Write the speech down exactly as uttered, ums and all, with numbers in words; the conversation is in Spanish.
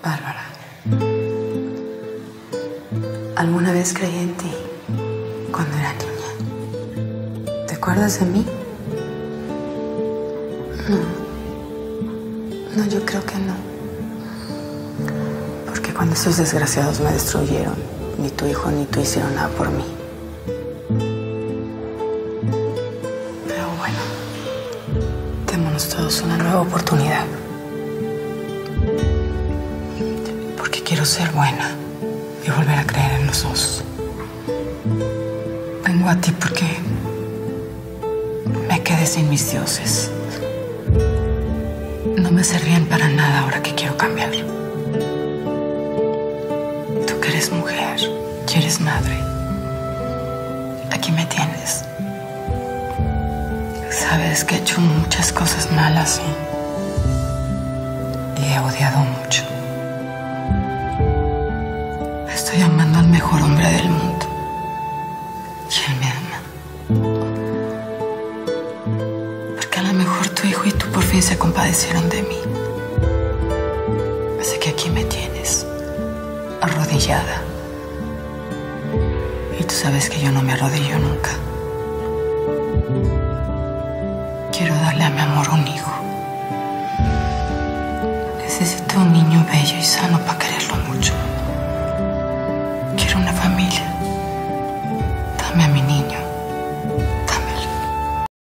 Bárbara, alguna vez creí en ti cuando era niña. ¿Te acuerdas de mí? No. No, yo creo que no. Porque cuando esos desgraciados me destruyeron, ni tu hijo ni tú hicieron nada por mí. Pero bueno, démonos todos una nueva oportunidad. Porque quiero ser buena y volver a creer en los dos. Vengo a ti porque me quedé sin mis dioses. No me servían para nada ahora que quiero cambiar. Tú que eres mujer y eres madre, aquí me tienes. Sabes que he hecho muchas cosas malas y, y he odiado mucho. Estoy amando al mejor hombre del mundo y él me ama. Porque a lo mejor tu hijo y tú por fin se compadecieron de mí. Así que aquí me tienes, arrodillada. Y tú sabes que yo no me arrodillo nunca. Quiero darle a mi amor un hijo. Necesito un niño bello y sano para quererlo mucho.